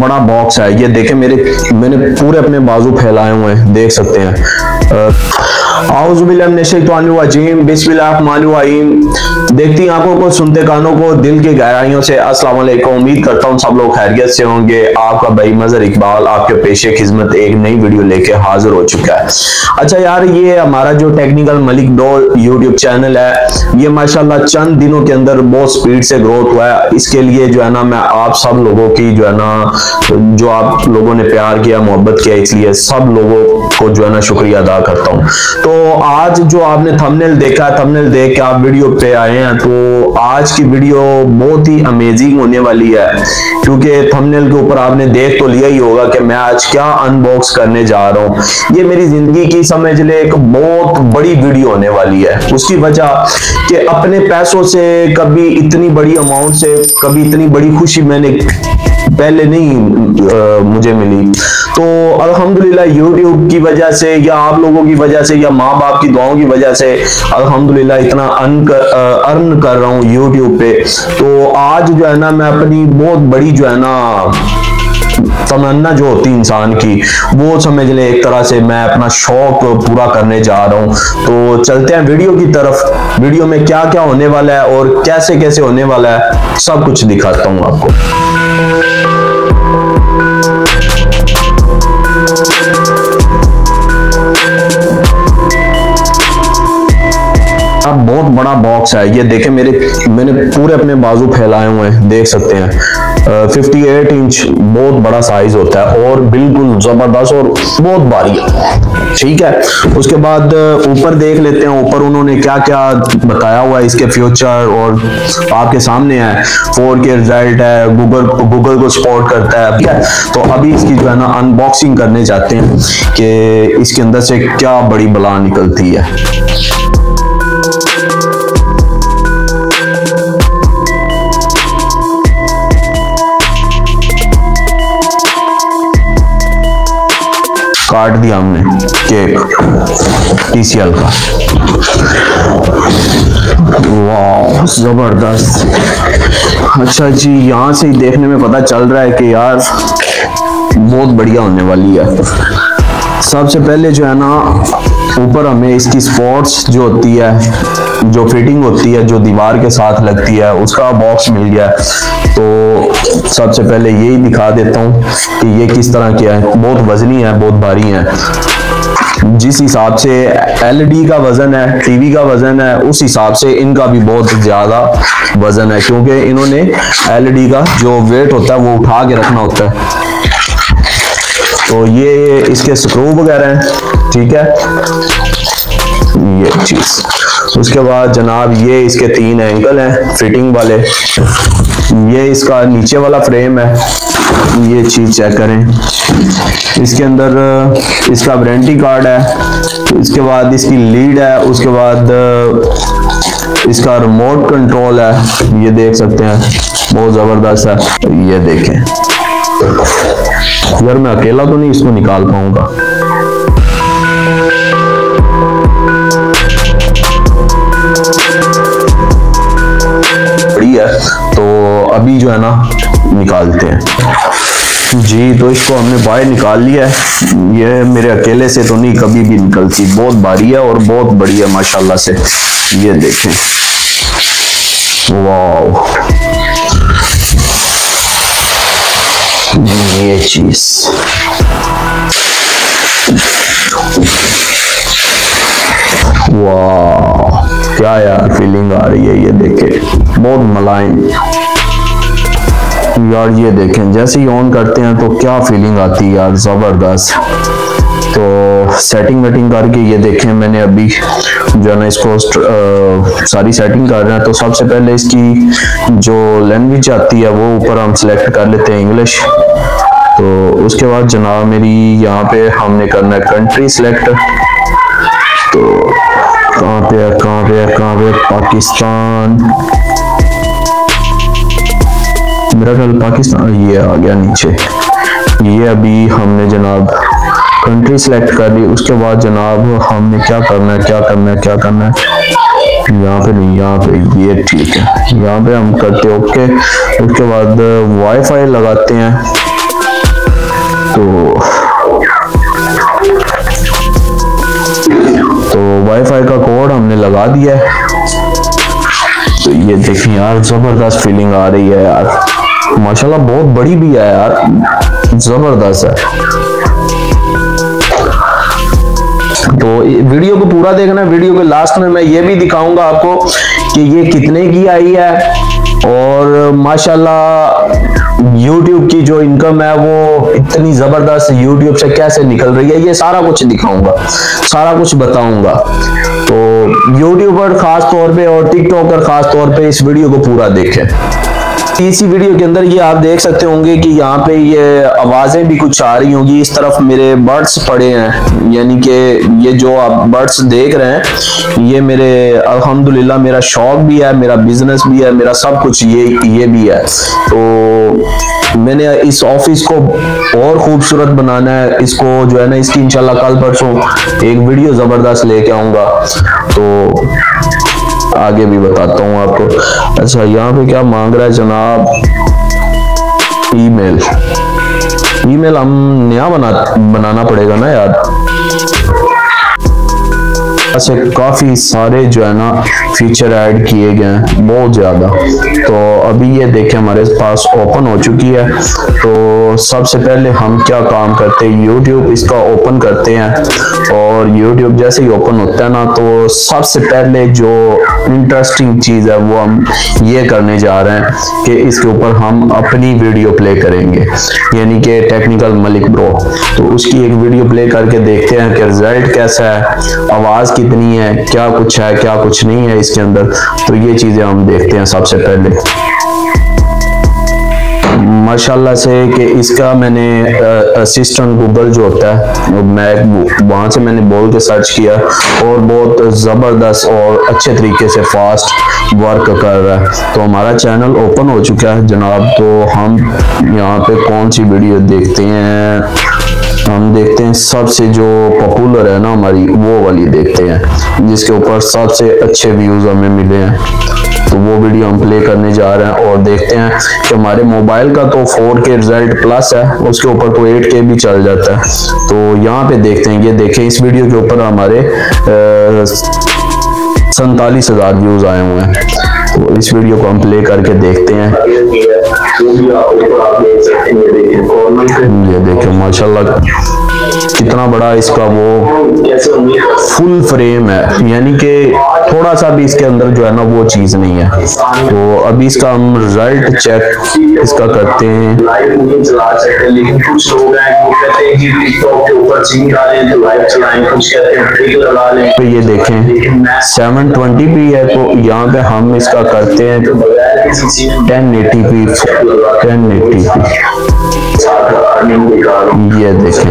बड़ा बॉक्स है। ये देखें मैंने पूरे अपने बाजू फैलाए हुए हैं, देख सकते हैं। औज़ुबिल्लाहिमिनश्शैतानिर्रजीम बिस्मिल्लाहिर्रहमानिर्रहीम। देखती आंखों को, सुनते कानों को, दिल की गहराइयों से अस्सलाम वालेकुम। उम्मीद करता हूँ सब लोग खैरियत से होंगे। आपका भाई मजहर इकबाल आपके पेशे खिदमत एक नई वीडियो लेके हाजिर हो चुका है। अच्छा यार, ये हमारा जो टेक्निकल मलिक डॉल यूट्यूब चैनल है, ये माशाल्लाह चंद दिनों के अंदर बहुत स्पीड से ग्रोथ हुआ है। इसके लिए जो है ना, मैं आप सब लोगों की जो है ना, जो आप लोगों ने प्यार किया, मोहब्बत किया, इसलिए सब लोगों को जो है ना शुक्रिया अदा करता हूँ। तो आज जो आपने थंबनेल देखा, थंबनेल देख के आप वीडियो पे आए हैं, तो आज की वीडियो बहुत ही अमेजिंग होने वाली है, क्योंकि थंबनेल के ऊपर आपने देख तो लिया ही होगा कि मैं आज क्या अनबॉक्स करने जा रहा हूँ। ये मेरी जिंदगी की समझ ले एक बहुत बड़ी वीडियो होने वाली है। उसकी वजह कि अपने पैसों से कभी इतनी बड़ी अमाउंट से कभी इतनी बड़ी खुशी मैंने पहले नहीं मुझे मिली। तो अल्हम्दुलिल्लाह यूट्यूब की वजह से या आप लोगों की वजह से या माँ बाप की दुआओं की वजह से अल्हम्दुलिल्लाह इतना अर्न कर रहा हूँ यूट्यूब पे। तो आज जो है ना, मैं अपनी बहुत बड़ी जो है ना तमन्ना जो होती इंसान की, वो समझ ले एक तरह से मैं अपना शौक पूरा करने जा रहा हूँ। तो चलते हैं वीडियो की तरफ। वीडियो में क्या क्या होने वाला है और कैसे कैसे होने वाला है, सब कुछ दिखाता हूँ आपको। बहुत बड़ा बॉक्स है। ये देखें मैंने पूरे अपने बाजू फैलाए हुए हैं, देख सकते हैं। 58 इंच बहुत बड़ा साइज होता है और बिल्कुल जबरदस्त और बहुत भारी है। ठीक है, उसके बाद ऊपर देख लेते हैं। ऊपर उन्होंने क्या क्या बताया हुआ है, इसके फ्यूचर और आपके सामने है। 4K रिजल्ट है, गूगल को सपोर्ट करता है। ठीक है, तो अभी इसकी जो है ना अनबॉक्सिंग करने जाते हैं कि इसके अंदर से क्या बड़ी बला निकलती है। काट दिया हमने केक TCL का। वाह जबरदस्त। अच्छा जी, यहाँ से ही देखने में पता चल रहा है कि यार बहुत बढ़िया होने वाली है। सबसे पहले जो है ना, ऊपर हमें इसकी स्पॉट्स जो होती है, जो फिटिंग होती है, जो दीवार के साथ लगती है, उसका बॉक्स मिल गया। तो सबसे पहले यही दिखा देता हूँ कि ये किस तरह की है। बहुत वजनी है, बहुत भारी है। जिस हिसाब से LED का वजन है, टीवी का वजन है, उस हिसाब से इनका भी बहुत ज्यादा वजन है, क्योंकि इन्होंने LED का जो वेट होता है वो उठा के रखना होता है। तो ये इसके स्क्रू वगैरह हैं। ठीक है, ये चीज। उसके बाद जनाब ये इसके 3 एंगल हैं फिटिंग वाले। ये इसका नीचे वाला फ्रेम है, ये चीज चेक करें। इसके अंदर इसका वारंटी कार्ड है। इसके बाद इसकी लीड है। उसके बाद इसका रिमोट कंट्रोल है, ये देख सकते हैं, बहुत जबरदस्त है। ये देखें यार, मैं अकेला तो नहीं इसको निकाल पाऊंगा। बढ़िया, तो अभी जो है ना निकालते हैं जी। तो इसको हमने बाहर निकाल लिया है। ये मेरे अकेले से तो नहीं कभी भी निकलती, बहुत भारी है और बहुत बड़ी है माशाल्लाह से। ये देखें, वाह ये चीज। वाह क्या यार फीलिंग आ रही है। ये देखें, बहुत मुलायम यार। ये देखें, जैसे ही ऑन करते हैं तो क्या फीलिंग आती है यार, जबरदस्त। तो सेटिंग वेटिंग करके ये देखें, मैंने अभी जो है ना इसको सारी सेटिंग कर रहे हैं। तो सबसे पहले इसकी जो लैंग्वेज आती है वो ऊपर हम सिलेक्ट कर लेते हैं, इंग्लिश। तो उसके बाद जनाब मेरी यहाँ पे हमने करना है कंट्री सिलेक्ट। तो कहाँ पे है, कहाँ पे है, कहाँ पे? पाकिस्तान। मेरा ख्याल पाकिस्तान ये आ गया नीचे। ये अभी हमने जनाब कंट्री सेलेक्ट कर ली। उसके बाद जनाब हमने क्या करना है, क्या करना है, क्या करना है, यहाँ पे नहीं, यहाँ पे, ये ठीक है। यहाँ पे हम करते ओके। उसके बाद वाईफाई लगाते हैं। तो वाईफाई का कोड हमने लगा दिया है। तो ये देखें यार, जबरदस्त फीलिंग आ रही है यार, माशाल्लाह बहुत बड़ी भी है यार, जबरदस्त है। तो वीडियो को पूरा देखना है। वीडियो के लास्ट में मैं ये भी दिखाऊंगा आपको कि ये कितने की आई है, और माशाल्लाह YouTube की जो इनकम है वो इतनी जबरदस्त YouTube से कैसे निकल रही है, ये सारा कुछ दिखाऊंगा, सारा कुछ बताऊंगा। तो यूट्यूबर खास तौर पे और टिकटॉकर खास तौर पे इस वीडियो को पूरा देखें। इसी वीडियो के अंदर ये आप देख सकते होंगे कि यहाँ पे ये आवाजें भी कुछ आ रही होंगी। इस तरफ मेरे बर्ड्स पड़े हैं, यानी कि ये जो आप बर्ड्स देख रहे हैं ये मेरे अल्हम्दुलिल्लाह मेरा शौक भी है, मेरा बिजनेस भी है, मेरा सब कुछ ये भी है। तो मैंने इस ऑफिस को और खूबसूरत बनाना है, इसको जो है ना, इसकी इंशाल्लाह कल परसों एक वीडियो जबरदस्त लेके आऊंगा, तो आगे भी बताता हूँ आपको। अच्छा, यहाँ पे क्या मांग रहा है जनाब, ईमेल हम नया बनाना पड़ेगा ना यार। ऐसे काफी सारे जो है ना फीचर ऐड किए गए हैं, बहुत ज्यादा। तो अभी ये देखें हमारे पास ओपन हो चुकी है। तो सबसे पहले हम क्या काम करते हैं, यूट्यूब इसका ओपन करते हैं, और यूट्यूब जैसे ही ओपन होता है ना, तो सबसे पहले जो इंटरेस्टिंग चीज है वो हम ये करने जा रहे हैं कि इसके ऊपर हम अपनी वीडियो प्ले करेंगे, यानी कि टेक्निकल मलिक ब्रो। तो उसकी एक वीडियो प्ले करके देखते हैं कि रिजल्ट कैसा है, आवाज कितनी है, क्या कुछ है क्या कुछ नहीं है इसके अंदर। तो ये चीजें हम देखते हैं सबसे पहले। माशाल्लाह से कि इसका मैंने असिस्टेंट गूगल जो होता है मैं वहां से मैंने बोल के सर्च किया, और बहुत जबरदस्त और अच्छे तरीके से फास्ट वर्क कर रहा है। तो हमारा चैनल ओपन हो चुका है जनाब। तो हम यहाँ पे कौन सी वीडियो देखते हैं, हम देखते हैं सबसे जो पॉपुलर है ना हमारी, वो वाली देखते हैं जिसके ऊपर सबसे अच्छे व्यूज हमें मिले हैं। तो वो वीडियो हम प्ले करने जा रहे हैं, और देखते हैं कि हमारे मोबाइल का तो 4K रिजल्ट प्लस है, उसके ऊपर तो 8K भी चल जाता है। तो यहाँ पे देखते हैं, ये देखें इस वीडियो के ऊपर हमारे 47,000 व्यूज आए हुए हैं। तो इस वीडियो को हम प्ले करके देखते हैं। ये देखिए माशाल्लाह कितना बड़ा इसका वो फुल फ्रेम है, यानी कि थोड़ा सा भी इसके अंदर जो है ना वो चीज नहीं है। तो अभी इसका हम रिजल्ट चेक इसका करते हैं। लेकिन कुछ लोग हैं वो कहते हैं कि टिकटॉक के ऊपर सीन डालें तो लाइव चलाएं, कुछ कहते हैं ट्रिक लगा लें। तो ये देखें 720p है, तो यहाँ पे हम इसका करते हैं 1080p। ये देखें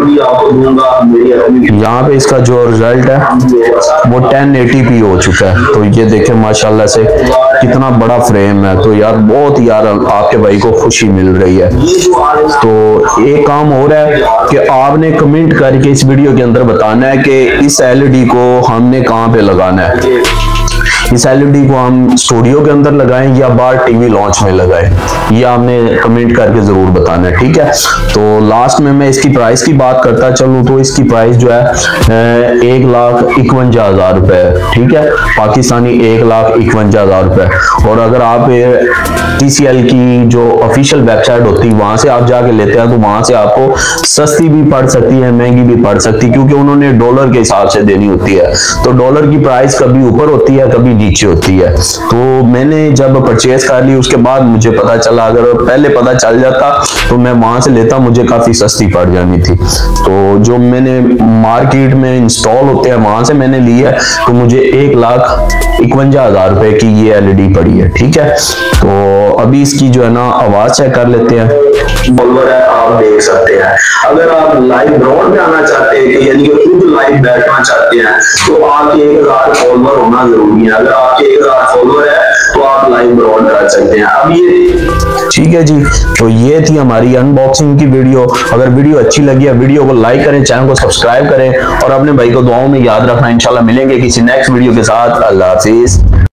यहाँ पे इसका जो रिजल्ट है वो 1080p हो चुका है। तो ये देखें माशाल्लाह से कितना बड़ा फ्रेम है। तो यार बहुत यार आपके भाई को खुशी मिल रही है। तो एक काम हो रहा है कि आपने कमेंट करके इस वीडियो के अंदर बताना है कि इस LED को हमने कहाँ पे लगाना है। इस LED को हम स्टूडियो के अंदर लगाएं या बाहर टीवी लॉन्च में लगाएं, ये आपने कमेंट करके जरूर बताना है, ठीक है। तो लास्ट में मैं इसकी प्राइस की बात करता चलूं तो इसकी प्राइस जो है 1,51,000 रुपए है, ठीक है, पाकिस्तानी 1,51,000 रुपए। और अगर आप TCL की जो ऑफिशियल वेबसाइट होती है वहां से आप जाके लेते हैं तो वहां से आपको सस्ती भी पड़ सकती है, महंगी भी पड़ सकती है, क्योंकि उन्होंने डॉलर के हिसाब से देनी होती है। तो डॉलर की प्राइस कभी ऊपर होती है कभी नीचे होती है। तो मैंने जब परचेज कर ली उसके बाद मुझे पता चला, अगर पहले पता चल जाता तो मैं वहां से लेता, मुझे काफी सस्ती पड़ जानी थी। तो जो मैंने मार्केट में इंस्टॉल होते हैं वहां से मैंने ली है, तो मुझे 1,51,000 रुपए की ये LED पड़ी है, ठीक है। तो अभी इसकी जो है ना आवाज चेक कर लेते हैं। फॉलोअर है आप देख सकते हैं। अगर आप लाइव ग्राउंड में आना चाहते हैं कि यानी कि खुद लाइव बैठना चाहते हैं तो आपके 1,000 फॉलोअर होना जरूरी है। अगर आपके 1,000 फॉलोअर है तो आप लाइव ग्राउंड कर सकते हैं। अब ये ठीक है जी। तो ये थी हमारी अनबॉक्सिंग की वीडियो। अगर वीडियो अच्छी लगी है वीडियो को लाइक करें, चैनल को सब्सक्राइब करें और अपने भाई को दुआओं में याद रखना। इंशाल्लाह मिलेंगे किसी नेक्स्ट वीडियो के साथ। अल्लाह हाफिज।